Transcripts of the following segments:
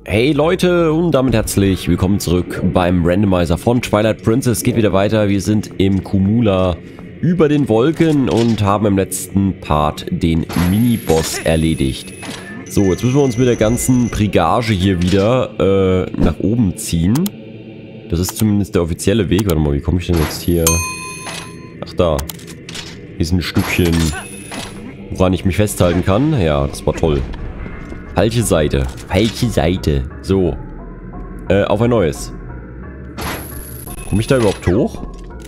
Hey Leute und damit herzlich willkommen zurück beim Randomizer von Twilight Princess. Geht wieder weiter, wir sind im Cumula über den Wolken und haben im letzten Part den Mini-Boss erledigt. So, jetzt müssen wir uns mit der ganzen Brigade hier wieder nach oben ziehen. Das ist zumindest der offizielle Weg. Warte mal, wie komme ich denn jetzt hier? Ach da, hier ist ein Stückchen, woran ich mich festhalten kann. Ja, das war toll. Falsche Seite. Falsche Seite. So. Auf ein neues. Komme ich da überhaupt hoch?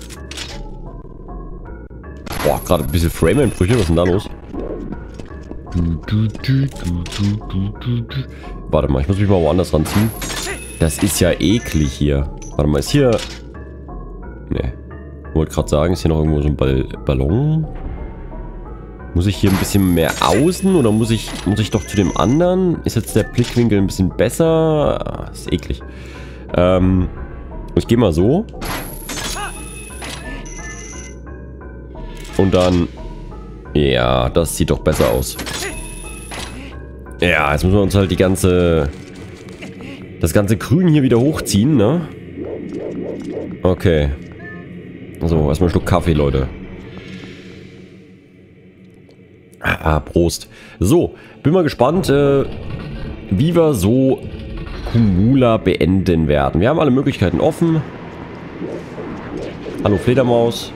Boah, gerade ein bisschen Frame-Einbrüche. Was ist denn da los? Warte mal, ich muss mich mal woanders ranziehen. Das ist ja eklig hier. Warte mal, ist hier... Ne. Ich wollte gerade sagen, ist hier noch irgendwo so ein Ballon? Muss ich hier ein bisschen mehr außen oder muss ich doch zu dem anderen? Ist jetzt der Blickwinkel ein bisschen besser? Ist eklig. Ich gehe mal so. Und dann... Ja, das sieht doch besser aus. Ja, jetzt müssen wir uns halt das ganze Grün hier wieder hochziehen, ne? Okay. So, erstmal einen Schluck Kaffee, Leute. Prost. So, bin mal gespannt, wie wir so Cumula beenden werden. Wir haben alle Möglichkeiten offen. Hallo Fledermaus.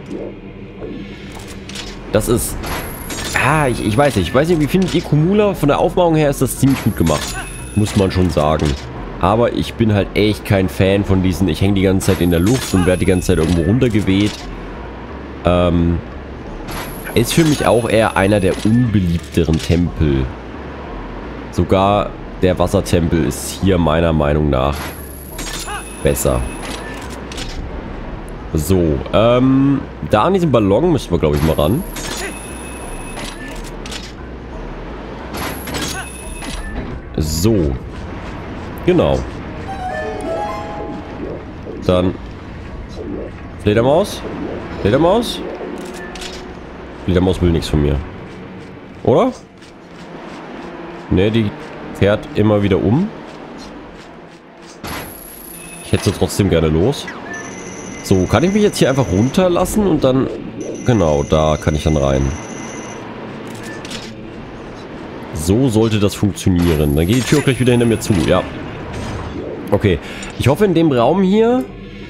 Das ist... ich weiß nicht. Wie findet ihr Cumula? Von der Aufmachung her ist das ziemlich gut gemacht. Muss man schon sagen. Aber ich bin halt echt kein Fan von diesen... Ich hänge die ganze Zeit in der Luft und werde die ganze Zeit irgendwo runtergeweht. Ist für mich auch eher einer der unbeliebteren Tempel. Sogar der Wassertempel ist hier meiner Meinung nach besser. So, da an diesem Ballon müssen wir, glaube ich, mal ran. So. Genau. Dann Fledermaus. Fledermaus. Fledermaus will nichts von mir. Oder? Ne, die fährt immer wieder um. Ich hätte sie trotzdem gerne los. So, kann ich mich jetzt hier einfach runterlassen und dann... Genau, da kann ich dann rein. So sollte das funktionieren. Dann geht die Tür gleich wieder hinter mir zu, ja. Okay, ich hoffe in dem Raum hier...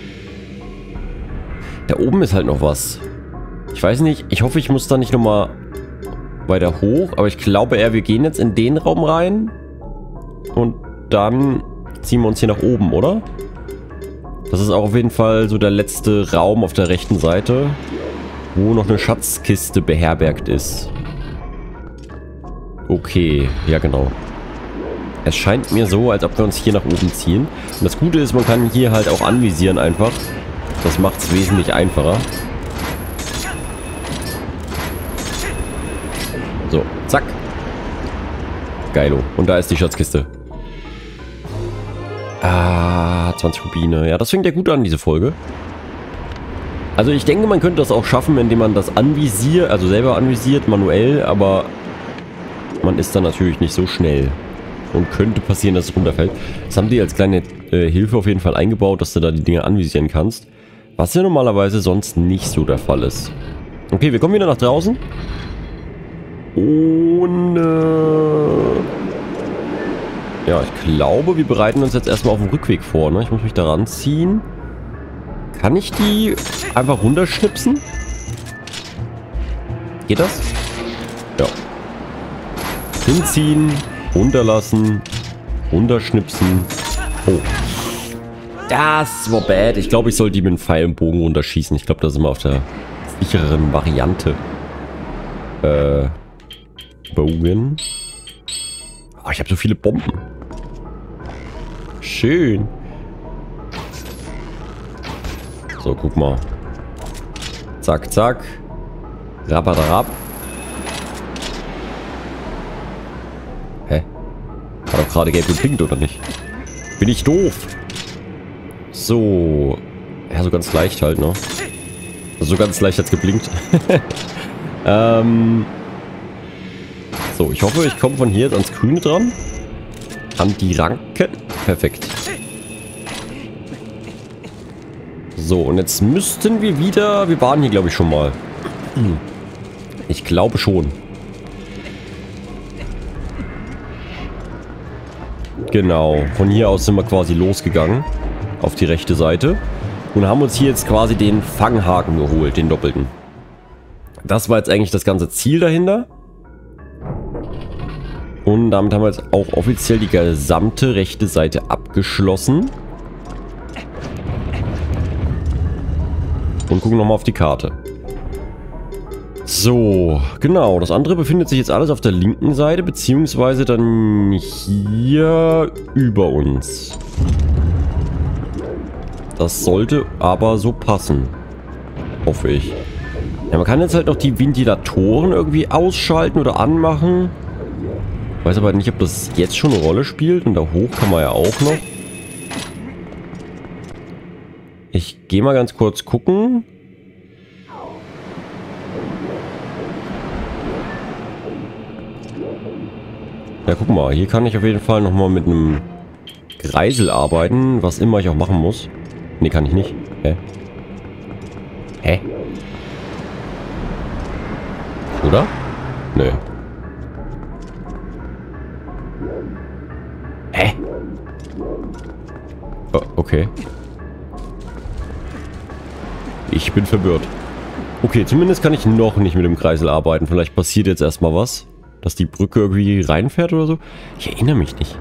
Da oben ist halt noch was. Ich weiß nicht, ich hoffe, ich muss da nicht nochmal weiter hoch, aber ich glaube eher, wir gehen jetzt in den Raum rein und dann ziehen wir uns hier nach oben, oder? Das ist auch auf jeden Fall so der letzte Raum auf der rechten Seite, wo noch eine Schatzkiste beherbergt ist. Okay, ja genau. Es scheint mir so, als ob wir uns hier nach oben ziehen. Und das Gute ist, man kann hier halt auch anvisieren einfach. Das macht es wesentlich einfacher. So, zack. Geilo. Und da ist die Schatzkiste. 20 Rubine. Ja, das fängt ja gut an, diese Folge. Also ich denke, man könnte das auch schaffen, indem man das anvisiert, also selber anvisiert, manuell, aber man ist dann natürlich nicht so schnell. Und könnte passieren, dass es runterfällt. Das haben die als kleine Hilfe auf jeden Fall eingebaut, dass du da die Dinge anvisieren kannst. Was ja normalerweise sonst nicht so der Fall ist. Okay, wir kommen wieder nach draußen. Und ja, ich glaube, wir bereiten uns jetzt erstmal auf den Rückweg vor, ne? Ich muss mich da ranziehen. Kann ich die einfach runterschnipsen? Geht das? Ja. Hinziehen, runterlassen, runterschnipsen. Oh. Das war bad. Ich glaube, ich soll die mit dem Pfeil und Bogen runterschießen. Ich glaube, da sind wir auf der sichereren Variante. Bogen. Oh, ich habe so viele Bomben. Schön. So, guck mal. Zack, zack. Rabadarab. Hä? Hat doch gerade gelb geblinkt, oder nicht? Bin ich doof? So. Ja, so ganz leicht halt, ne? So ganz leicht hat's geblinkt. So, ich hoffe, ich komme von hier jetzt ans Grüne dran. An die Ranken. Perfekt. So, und jetzt müssten wir wieder... Wir waren hier, glaube ich, schon mal. Ich glaube schon. Genau. Von hier aus sind wir quasi losgegangen. Auf die rechte Seite. Und haben uns hier jetzt quasi den Fanghaken geholt, den doppelten. Das war jetzt eigentlich das ganze Ziel dahinter. Und damit haben wir jetzt auch offiziell die gesamte rechte Seite abgeschlossen. Und gucken nochmal auf die Karte. So, genau. Das andere befindet sich jetzt alles auf der linken Seite, beziehungsweise dann hier über uns. Das sollte aber so passen. Hoffe ich. Ja, man kann jetzt halt noch die Ventilatoren irgendwie ausschalten oder anmachen. Ich weiß aber nicht, ob das jetzt schon eine Rolle spielt. Und da hoch kann man ja auch noch. Ich gehe mal ganz kurz gucken. Ja, guck mal. Hier kann ich auf jeden Fall nochmal mit einem Kreisel arbeiten. Was immer ich auch machen muss. Nee, kann ich nicht. Hä? Hä? Oder? Nö. Hä? Oh, okay. Ich bin verwirrt. Okay, zumindest kann ich noch nicht mit dem Kreisel arbeiten. Vielleicht passiert jetzt erstmal was. Dass die Brücke irgendwie reinfährt oder so. Ich erinnere mich nicht.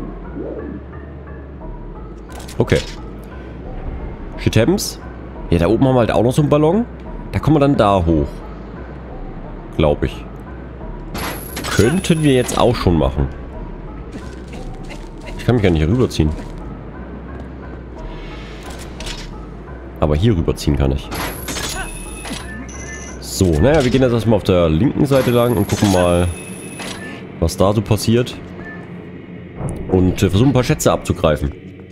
Okay. Shit happens. Ja, da oben haben wir halt auch noch so einen Ballon. Da kommen wir dann da hoch. Glaube ich. Könnten wir jetzt auch schon machen. Ich kann mich gar nicht hier rüberziehen. Aber hier rüberziehen kann ich. So, naja, wir gehen jetzt erstmal auf der linken Seite lang und gucken mal, was da so passiert. Und versuchen ein paar Schätze abzugreifen.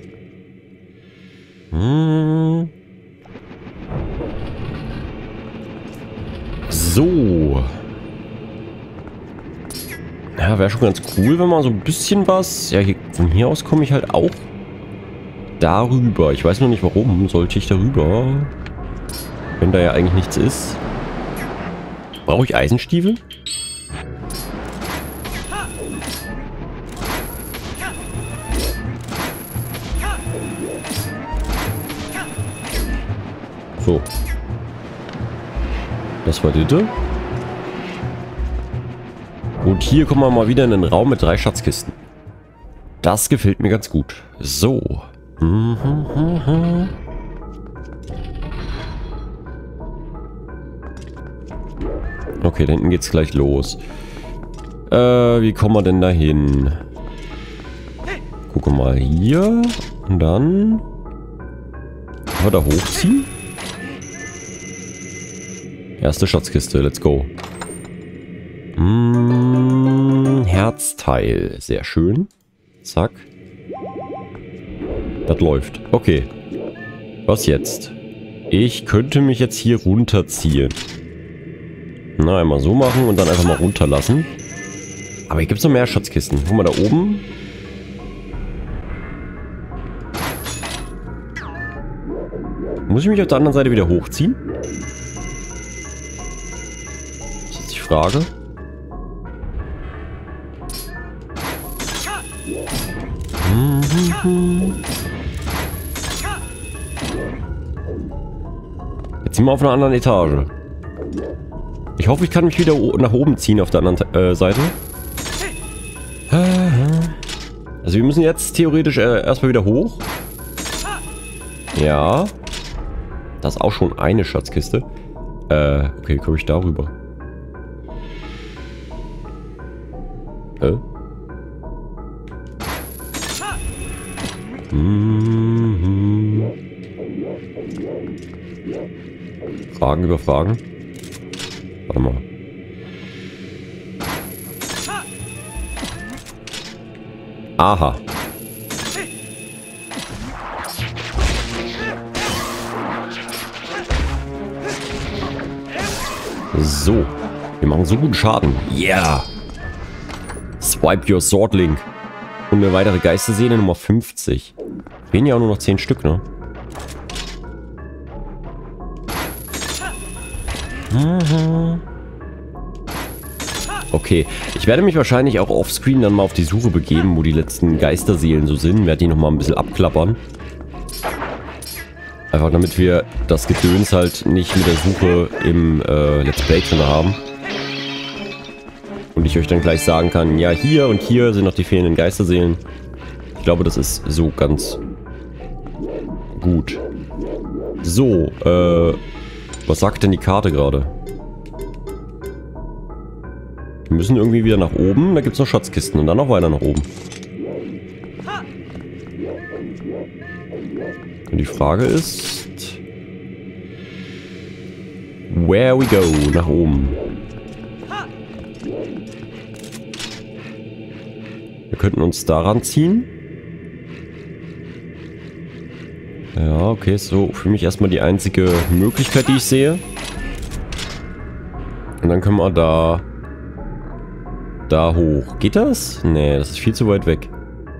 So. Ja, wäre schon ganz cool, wenn man so ein bisschen was... Ja, hier, von hier aus komme ich halt auch darüber. Ich weiß noch nicht, warum sollte ich darüber. Wenn da ja eigentlich nichts ist. Brauche ich Eisenstiefel? So. Das war das. Und hier kommen wir mal wieder in einen Raum mit 3 Schatzkisten. Das gefällt mir ganz gut. So. Okay, da hinten geht's gleich los. Wie kommen wir denn da hin? Gucke mal hier. Und dann... Können wir da hochziehen? Erste Schatzkiste, let's go. Herzteil, sehr schön. Zack. Das läuft. Okay. Was jetzt? Ich könnte mich jetzt hier runterziehen. Na, einmal so machen und dann einfach mal runterlassen. Aber hier gibt es noch mehr Schatzkisten. Guck mal da oben. Muss ich mich auf der anderen Seite wieder hochziehen? Das ist jetzt die Frage. Jetzt sind wir auf einer anderen Etage. Ich hoffe, ich kann mich wieder nach oben ziehen auf der anderen Seite. Also wir müssen jetzt theoretisch erstmal wieder hoch. Ja. Das ist auch schon eine Schatzkiste. Okay, komme ich darüber. Fragen über Fragen. Warte mal. Aha. So. Wir machen so guten Schaden. Yeah. Swipe your sword link. Und eine weitere Geisterseele, Nummer 50. Fehlen ja auch nur noch 10 Stück, ne? Okay, ich werde mich wahrscheinlich auch offscreen dann mal auf die Suche begeben, wo die letzten Geisterseelen so sind. Werde die nochmal ein bisschen abklappern. Einfach damit wir das Gedöns halt nicht mit der Suche im Let's Play drin haben. Und ich euch dann gleich sagen kann, ja, hier und hier sind noch die fehlenden Geisterseelen. Ich glaube, das ist so ganz gut. So, was sagt denn die Karte gerade? Wir müssen irgendwie wieder nach oben. Da gibt es noch Schatzkisten und dann noch weiter nach oben. Und die Frage ist... Where we go? Nach oben. Wir könnten uns daran ziehen. Ja, okay, so für mich erstmal die einzige Möglichkeit, die ich sehe. Und dann können wir da hoch. Geht das? Nee, das ist viel zu weit weg.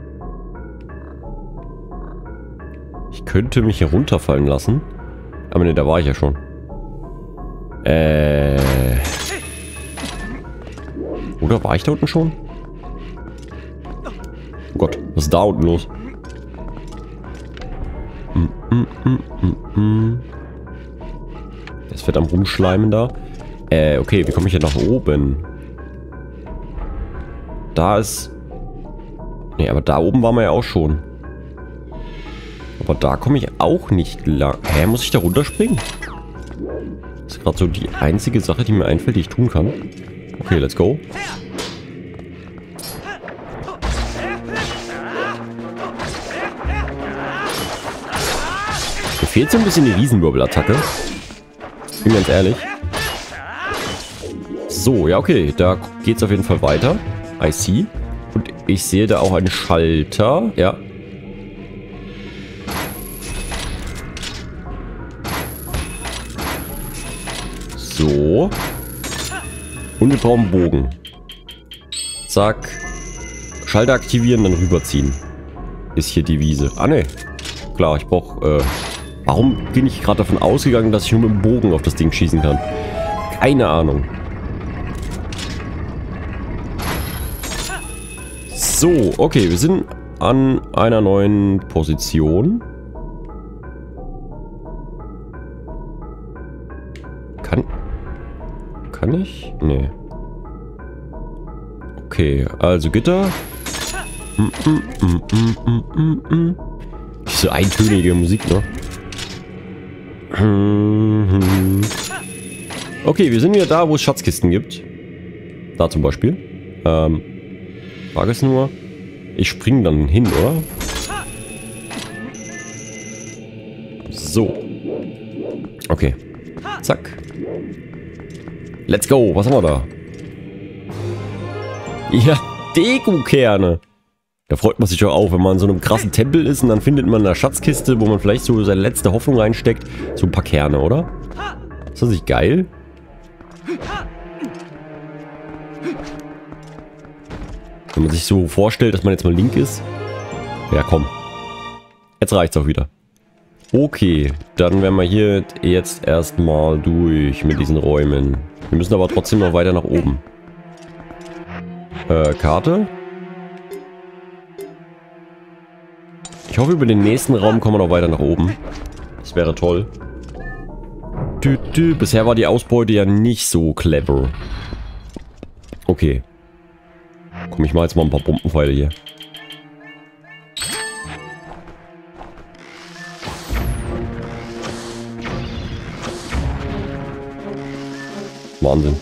Ich könnte mich hier runterfallen lassen. Aber ne, da war ich ja schon. Oder war ich da unten schon? Oh Gott, was ist da unten los? Das wird am Rumschleimen da. Okay, wie komme ich hier nach oben? Da ist... Ne, aber da oben waren wir ja auch schon. Aber da komme ich auch nicht lang. Hä, muss ich da runterspringen? Das ist gerade so die einzige Sache, die mir einfällt, die ich tun kann. Okay, let's go. Mir fehlt so ein bisschen die Riesenwirbelattacke. Bin ganz ehrlich. So, ja okay, da geht's auf jeden Fall weiter. I see. Und ich sehe da auch einen Schalter. Ja. So. Und wir brauchen einen Bogen. Zack. Schalter aktivieren, dann rüberziehen. Ist hier die Wiese. Ah ne. Klar, ich brauche... warum bin ich gerade davon ausgegangen, dass ich nur mit dem Bogen auf das Ding schießen kann? Keine Ahnung. So, okay, wir sind an einer neuen Position. Kann ich? Nee. Okay, also Gitter. Diese eintönige Musik, ne? Okay, wir sind wieder da, wo es Schatzkisten gibt. Da zum Beispiel. Frage ist nur, ich springe dann hin, oder? So. Okay. Zack. Let's go. Was haben wir da? Ja, Deko-Kerne. Da freut man sich doch auch, wenn man in so einem krassen Tempel ist und dann findet man eine Schatzkiste, wo man vielleicht so seine letzte Hoffnung reinsteckt. So ein paar Kerne, oder? Ist das nicht geil? Wenn man sich so vorstellt, dass man jetzt mal Link ist. Ja, komm. Jetzt reicht's auch wieder. Okay, dann werden wir hier jetzt erstmal durch mit diesen Räumen. Wir müssen aber trotzdem noch weiter nach oben. Karte. Ich hoffe, über den nächsten Raum kommen wir noch weiter nach oben. Das wäre toll. Bisher war die Ausbeute ja nicht so clever. Okay. Komm, ich mal jetzt mal ein paar Bombenpfeile hier. Wahnsinn.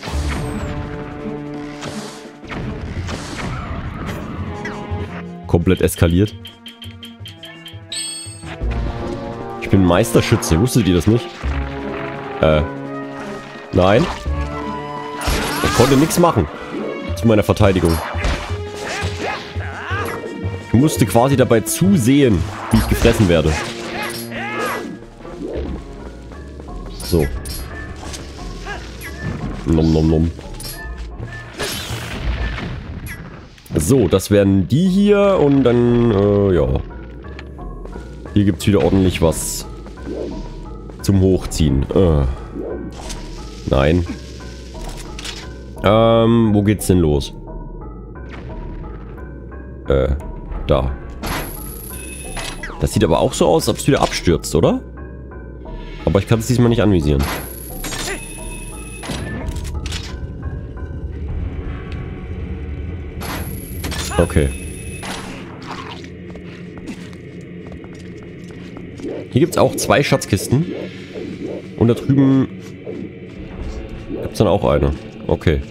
Komplett eskaliert. Ich bin Meisterschütze. Wusstet ihr das nicht? Nein. Ich konnte nichts machen. Zu meiner Verteidigung. Ich musste quasi dabei zusehen, wie ich gefressen werde. So. Nom nom nom. So, das wären die hier und dann, ja. Hier gibt es wieder ordentlich was zum Hochziehen. Nein. Wo geht's denn los? Da. Das sieht aber auch so aus, als ob es wieder abstürzt, oder? Aber ich kann es diesmal nicht anvisieren. Okay. Hier gibt es auch 2 Schatzkisten. Und da drüben gibt es dann auch eine. Okay.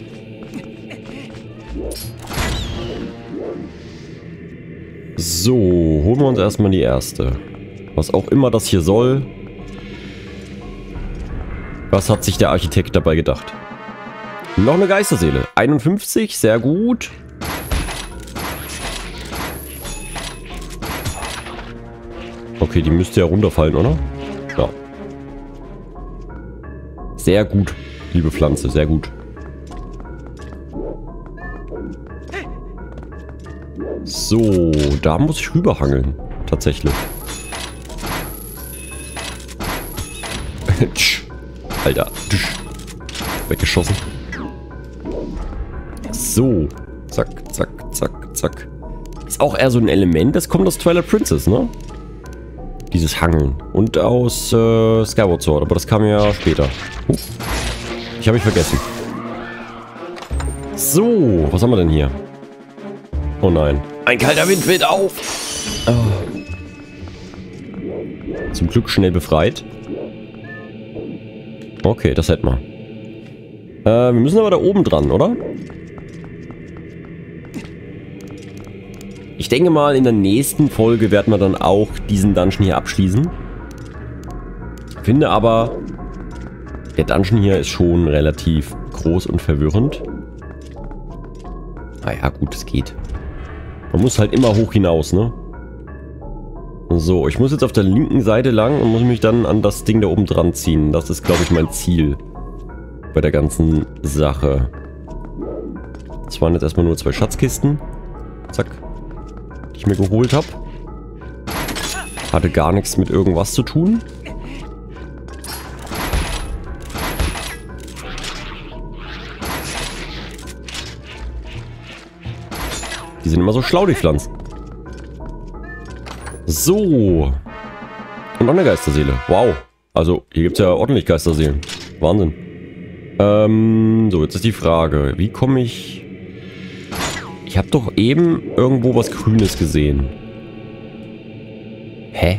So, holen wir uns erstmal die erste. Was auch immer das hier soll. Was hat sich der Architekt dabei gedacht? Noch eine Geisterseele. 51, sehr gut. Okay, die müsste ja runterfallen, oder? Ja. Sehr gut, liebe Pflanze, sehr gut. So, da muss ich rüberhangeln. Tatsächlich. Alter. Weggeschossen. So. Zack, zack, zack, zack. Ist auch eher so ein Element, das kommt aus Twilight Princess, ne? Dieses Hangeln. Und aus Skyward Sword, aber das kam ja später. Ich habe mich vergessen. So, was haben wir denn hier? Oh nein. Ein kalter Wind weht auf. Oh. Zum Glück schnell befreit. Okay, das hätten wir. Wir müssen aber da oben dran, oder? Ich denke mal, in der nächsten Folge werden wir dann auch diesen Dungeon hier abschließen. Finde aber, der Dungeon hier ist schon relativ groß und verwirrend. Naja, gut, es geht. Man muss halt immer hoch hinaus, ne? So, ich muss jetzt auf der linken Seite lang und muss mich dann an das Ding da oben dran ziehen. Das ist, glaube ich, mein Ziel bei der ganzen Sache. Das waren jetzt erstmal nur 2 Schatzkisten. Zack. Die ich mir geholt habe. Hatte gar nichts mit irgendwas zu tun. Die sind immer so schlau, die Pflanzen. So. Und noch eine Geisterseele. Wow. Also, hier gibt es ja ordentlich Geisterseelen. Wahnsinn. So, jetzt ist die Frage. Wie komme ich... Ich habe doch eben irgendwo was Grünes gesehen. Hä?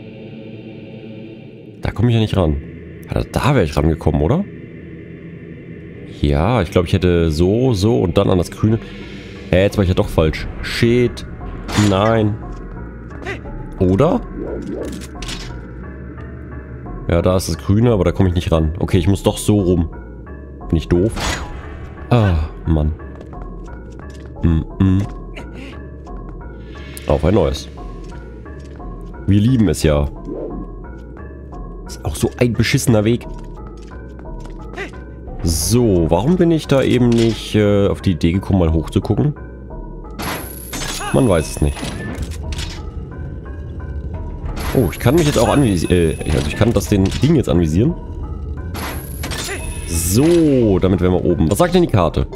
Da komme ich ja nicht ran. Da wäre ich rangekommen, oder? Ja, ich glaube, ich hätte so und dann an das Grüne... Hä, jetzt war ich ja doch falsch. Shit. Nein. Oder? Ja, da ist das Grüne, aber da komme ich nicht ran. Okay, ich muss doch so rum. Bin ich doof? Ah, Mann. Auf ein neues. Wir lieben es ja. Ist auch so ein beschissener Weg. So, warum bin ich da eben nicht auf die Idee gekommen, mal hoch zu gucken? Man weiß es nicht. Oh, ich kann mich jetzt auch anvisieren. Also ich kann den Ding jetzt anvisieren. So, damit wären wir oben. Was sagt denn die Karte?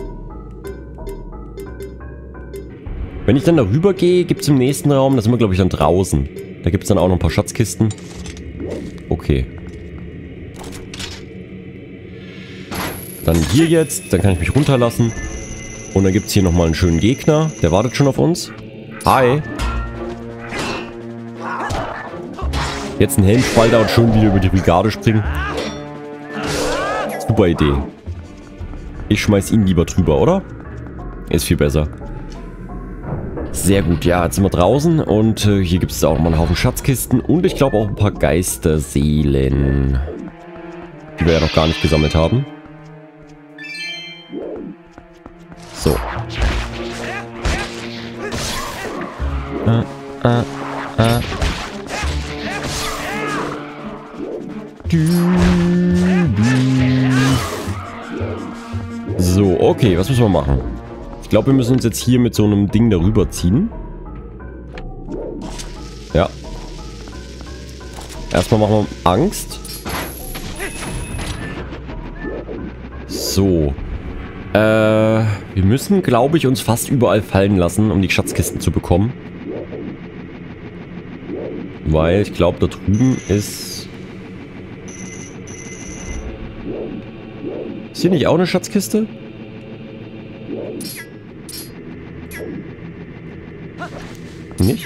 Wenn ich dann darüber gehe, gibt es im nächsten Raum, da sind wir, glaube ich, dann draußen. Da gibt es dann auch noch ein paar Schatzkisten. Okay. Dann hier jetzt, dann kann ich mich runterlassen. Und dann gibt es hier nochmal einen schönen Gegner. Der wartet schon auf uns. Hi. Jetzt ein Helmspalter und schon wieder über die Brigade springen. Super Idee. Ich schmeiß ihn lieber drüber, oder? Ist viel besser. Sehr gut, ja, jetzt sind wir draußen und hier gibt es auch mal einen Haufen Schatzkisten und ich glaube auch ein paar Geisterseelen, die wir ja noch gar nicht gesammelt haben. So. So, okay, was müssen wir machen? Ich glaube, wir müssen uns jetzt hier mit so einem Ding darüber ziehen. Ja. Erstmal machen wir Angst. So. Wir müssen, glaube ich, uns fast überall fallen lassen, um die Schatzkisten zu bekommen. Weil ich glaube, da drüben ist... Ist hier nicht auch eine Schatzkiste? Nicht?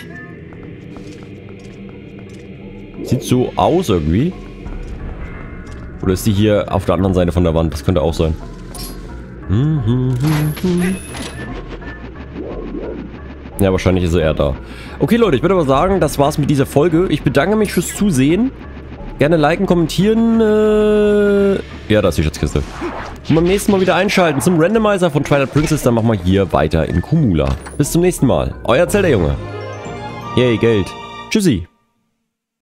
Sieht so aus irgendwie. Oder ist die hier auf der anderen Seite von der Wand? Das könnte auch sein. Ja, wahrscheinlich ist er da. Okay, Leute, ich würde aber sagen, das war's mit dieser Folge. Ich bedanke mich fürs Zusehen. Gerne liken, kommentieren. Ja, da ist die Schatzkiste. Und beim nächsten Mal wieder einschalten zum Randomizer von Twilight Princess. Dann machen wir hier weiter in Kumula. Bis zum nächsten Mal. Euer Zelda-Junge. Yay, Geld. Tschüssi.